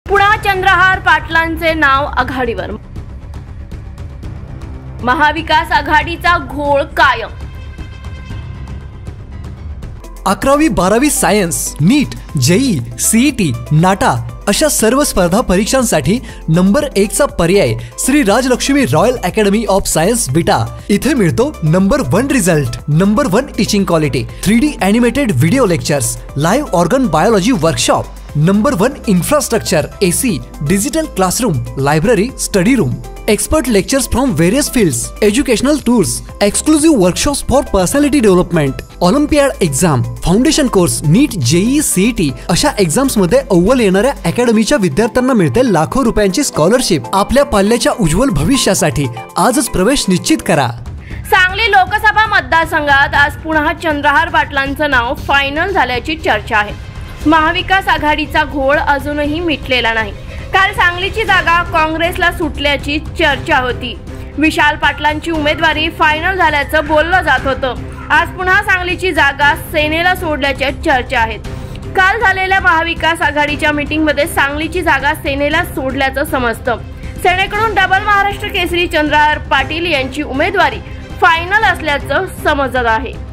पुन्हा चंद्रहार पाटलांचे नाव आघाडीवर। महाविकास आघाडीचा घोळ कायम। 11वी 12वी science, NEET, JEE, CET, NATA अशा सर्व स्पर्धा परीक्षांसाठी नंबर 1 चा पर्याय Shri Rajlakshmi royal academy of science Vita. इथे मिळतो number 1 result, number 1 teaching quality, 3D animated video lectures, live organ biology workshop, number 1 infrastructure, AC, digital classroom, library, study room, expert lectures from various fields, educational tours, exclusive workshops for personality development, Olympiad exam, foundation course, NEET, JEE, CET अशा exams मध्ये अव्वल येणाऱ्या अकॅडमीच्या विद्यार्थ्यांना मिळते लाखो रुपयांची scholarship. आपल्या पाल्याच्या उज्ज्वल भविष्यासाठी आजच प्रवेश निश्चित करा। सांगली लोकसभा मतदारसंघात आज पुन्हा चंद्रहार पाटलांचं नाव फायनल झाल्याची चर्चा आहे। महाविकास आघाडीचा घोळ अजूनही मिटलेला नाही। काल सांगलीची जागा काँग्रेसला सुटल्याची चर्चा होती। विशाल पाटलांची उमेदवारी फायनल झाल्याचं बोललं जात होतं। आज पुन्हा सांगलीची जागा सेनेला सोडल्याच्या चर्चा आहेत। काल झालेल्या महाविकास आघाडीच्या मीटिंगमध्ये सांगलीची जागा सेनेला सोडल्याचं समजतं। सेनेकडून डबल महाराष्ट्र केसरी चंद्रहार पाटील यांची उमेदवारी फायनल असल्याचं समजत आहे।